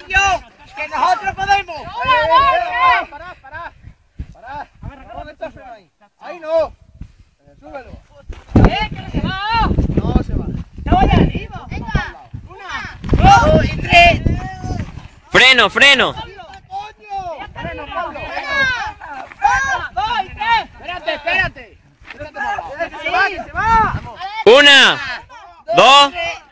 coño! ¡Que nosotros podemos! Pará. Pon el freno ahí. Ahí no. Súbelo. ¡Que no se va! No se va. ¡Estamos allá arriba! ¡Venga! ¡Una! ¡Dos y tres! Freno. ¡Coño! ¡Freno, Pablo! ¡Dos y tres! Espérate. ¡Que se va! Una, dos.